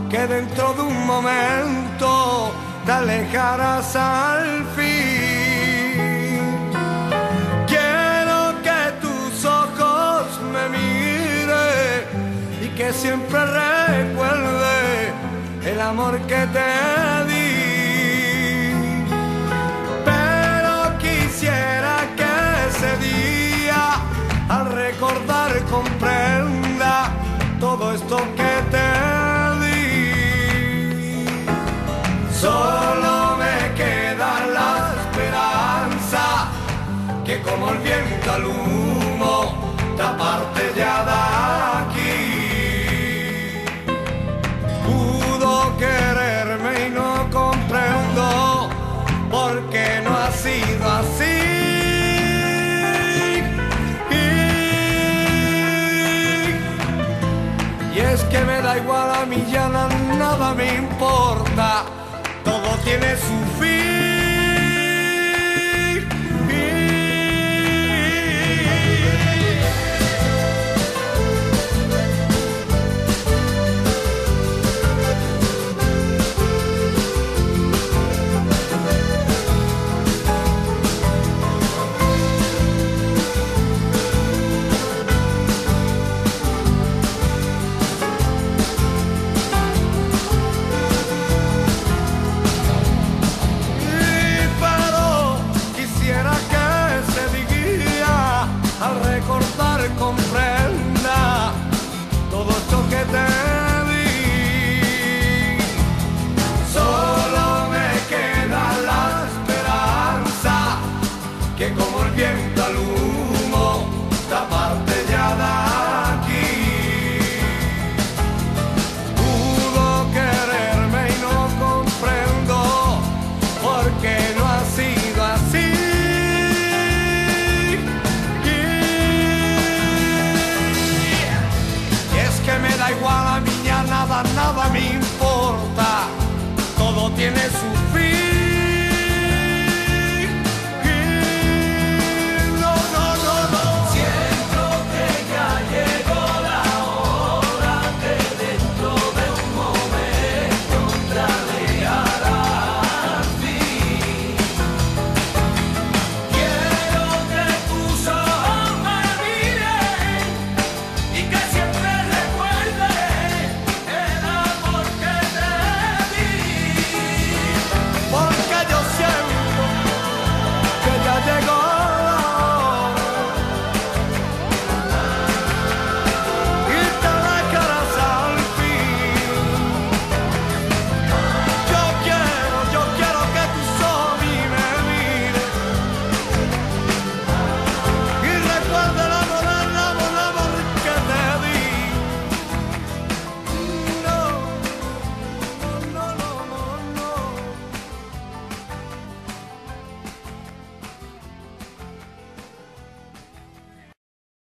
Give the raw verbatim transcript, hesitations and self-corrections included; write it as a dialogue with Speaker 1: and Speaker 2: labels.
Speaker 1: que dentro de un momento te alejarás al fin. Quiero que tus ojos me miren y que siempre recuerde el amor que te di. Pero quisiera que ese día, al recordar, comprenda todo esto que te di. Solo me queda la esperanza que como el viento al humo te aparte ya de aquí. Pudo quererme y no comprendo por qué no ha sido así. Y es que me da igual, a mí ya nada me importa, todo tiene su fin. Comprenda todo esto que te di. Solo me queda la esperanza que como el viento al humo te aparte ya de aquí. Pudo quererme y no comprendo por qué no ha sido así. Me da igual, a mí ya nada, nada me importa, todo tiene su fin.